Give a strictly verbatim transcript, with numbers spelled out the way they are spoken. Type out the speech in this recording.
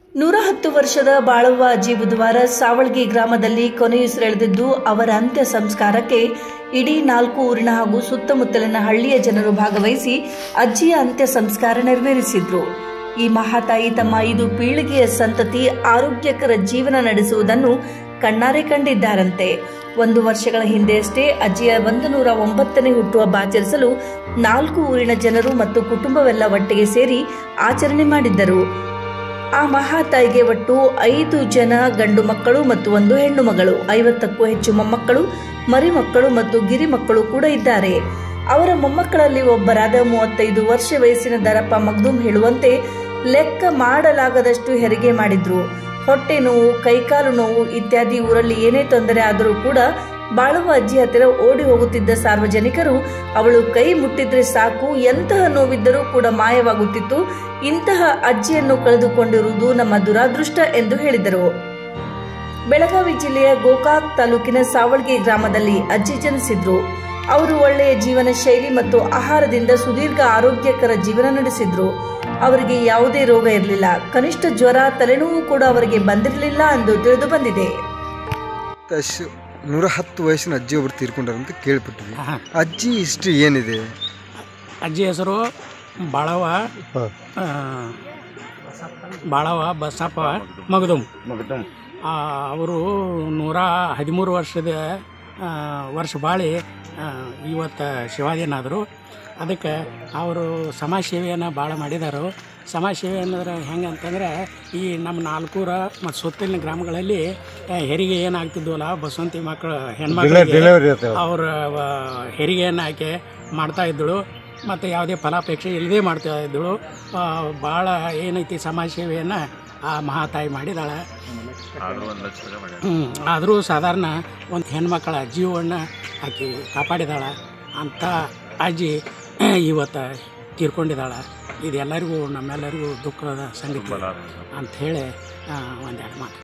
ನೂರ ಹತ್ತು ವರ್ಷದ ಬಾಳುವ ಅಜ್ಜಿ ಬುಧವಾರ ಸಾವಳಗಿ ಗ್ರಾಮದಲ್ಲಿ ಕೊನೆಯುಸಿರೆಳೆದಿದ್ದು, ಅವರ ಅಂತ್ಯ ಸಂಸ್ಕಾರಕ್ಕೆ ಇಡೀ ನಾಲ್ಕು ಊರಿನ ಹಾಗೂ ಸುತ್ತಮುತ್ತಲಿನ ಹಳ್ಳಿಯ ಜನರು ಭಾಗವಹಿಸಿ ಅಜ್ಜಿಯ ಅಂತ್ಯ ಸಂಸ್ಕಾರ ನೆರವೇರಿಸಿದ್ರು. ಈ ಮಹಾತಾಯಿ ತಮ್ಮ ಐದು ಪೀಳಿಗೆಯ ಸಂತತಿ ಆರೋಗ್ಯಕರ ಜೀವನ ನಡೆಸುವುದನ್ನು ಕಣ್ಣಾರೆ ಕಂಡಿದ್ದಾರಂತೆ. ಒಂದು ವರ್ಷಗಳ ಹಿಂದೆಯಷ್ಟೇ ಅಜ್ಜಿಯ ಒಂದು ನೂರ ಒಂಬತ್ತನೇ ಹುಟ್ಟುಹಬ್ಬ ಆಚರಿಸಲು ನಾಲ್ಕು ಊರಿನ ಜನರು ಮತ್ತು ಕುಟುಂಬವೆಲ್ಲ ಒಟ್ಟಿಗೆ ಸೇರಿ ಆಚರಣೆ ಮಾಡಿದ್ದರು. ಆ ಮಹಾತಾಯಿಗೆ ಒಟ್ಟು ಐದು ಜನ ಗಂಡು ಮಕ್ಕಳು ಮತ್ತು ಒಂದು ಹೆಣ್ಣು ಮಗಳು, ಐವತ್ತಕ್ಕೂ ಹೆಚ್ಚು ಮೊಮ್ಮಕ್ಕಳು, ಮರಿ ಮಕ್ಕಳು ಮತ್ತು ಗಿರಿ ಮಕ್ಕಳು ಕೂಡ ಇದ್ದಾರೆ. ಅವರ ಮೊಮ್ಮಕ್ಕಳಲ್ಲಿ ಒಬ್ಬರಾದ ಮೂವತ್ತೈದು ವರ್ಷ ವಯಸ್ಸಿನ ದರಪ್ಪ ಮಗ್ದೂಮ್ ಹೇಳುವಂತೆ, ಲೆಕ್ಕ ಮಾಡಲಾಗದಷ್ಟು ಹೆರಿಗೆ ಮಾಡಿದ್ರು. ಹೊಟ್ಟೆ ನೋವು, ಕೈಕಾಲು ನೋವು ಇತ್ಯಾದಿ ಊರಲ್ಲಿ ಏನೇ ತೊಂದರೆ ಆದರೂ ಕೂಡ ಬಾಳುವ ಅಜ್ಜಿ ಹತ್ತಿರ ಓಡಿ ಹೋಗುತ್ತಿದ್ದ ಸಾರ್ವಜನಿಕರು ಅವಳು ಕೈ ಮುಟ್ಟಿದ್ರೆ ಸಾಕು, ಎಂತಹ ನೋವಿದ್ದರೂ ಕೂಡ ಮಾಯವಾಗುತ್ತಿತ್ತು. ಇಂತಹ ಅಜ್ಜಿಯನ್ನು ಕಳೆದುಕೊಂಡಿರುವುದು ನಮ್ಮ ದುರಾದೃಷ್ಟ ಎಂದು ಹೇಳಿದರು. ಬೆಳಗಾವಿ ಜಿಲ್ಲೆಯ ಗೋಕಾಕ್ ತಾಲೂಕಿನ ಸಾವಳಗಿ ಗ್ರಾಮದಲ್ಲಿ ಅಜ್ಜಿ ಜನಿಸಿದ್ರು. ಅವರು ಒಳ್ಳೆಯ ಜೀವನ ಶೈಲಿ ಮತ್ತು ಆಹಾರದಿಂದ ಸುದೀರ್ಘ ಆರೋಗ್ಯಕರ ಜೀವನ ನಡೆಸಿದ್ರು. ಅವರಿಗೆ ಯಾವುದೇ ರೋಗ ಇರಲಿಲ್ಲ. ಕನಿಷ್ಠ ಜ್ವರ, ತಲೆನೋವು ಕೂಡ ಅವರಿಗೆ ಬಂದಿರಲಿಲ್ಲ ಎಂದು ತಿಳಿದು ಬಂದಿದೆ. ನೂರ ಹತ್ತು ವಯಸ್ಸಿನ ಅಜ್ಜಿ ಒಬ್ಬರು ತೀರ್ಕೊಂಡಾರಂತ ಕೇಳ್ಬಿಟ್ಟಿವಿ. ಅಜ್ಜಿ ಹಿಸ್ಟ್ರಿ ಏನಿದೆ? ಅಜ್ಜಿ ಹೆಸರು ಬಾಳವ ಬಾಳವ ಬಸಪ್ಪ ಮಗದುಮ್. ಅವರು ನೂರ ಹದಿಮೂರು ವರ್ಷದ ವರ್ಷ ಬಾಳಿ ಇವತ್ತು ಶಿವಾದಿನಾದರು. ಅದಕ್ಕೆ ಅವರು ಸಮಾಜ ಸೇವೆಯನ್ನು ಭಾಳ ಮಾಡಿದರು. ಸಮಾಜ ಸೇವೆ ಅನ್ನೋದ್ರೆ ಹೆಂಗೆ ಅಂತಂದರೆ, ಈ ನಮ್ಮ ನಾಲ್ಕೂರ ಮತ್ತು ಸುತ್ತಲಿನ ಗ್ರಾಮಗಳಲ್ಲಿ ಹೆರಿಗೆ ಏನಾಗ್ತಿದ್ವಲ್ಲ, ಬಸವಂತಿ ಮಕ್ಕಳು ಹೆಣ್ಮಕ್ಳು ಅವ್ರ ಹೆರಿಗೆಯನ್ನು ಆಕೆ ಮಾಡ್ತಾಯಿದ್ದಳು. ಮತ್ತು ಯಾವುದೇ ಫಲಾಪೇಕ್ಷೆ ಇಲ್ಲದೆ ಮಾಡ್ತಾ ಇದ್ದಳು. ಭಾಳ ಏನೈತಿ ಸಮಾಜ ಸೇವೆಯನ್ನು ಆ ಮಹಾತಾಯಿ ಮಾಡಿದಾಳೆ. ಹ್ಞೂ ಆದರೂ ಸಾಧಾರಣ ಒಂದು ಹೆಣ್ಮಕ್ಕಳ ಜೀವವನ್ನು ಆಕೆ ಕಾಪಾಡಿದಾಳೆ. ಅಂಥ ಅಜ್ಜಿ ಇವತ್ತು ತೀರ್ಕೊಂಡಿದ್ದಾಳೆ. ಇದೆಲ್ಲರಿಗೂ ನಮ್ಮೆಲ್ಲರಿಗೂ ದುಃಖದ ಸಂಗತಿ ಅಂಥೇಳಿ ಒಂದೆರಡು ಮಾತು.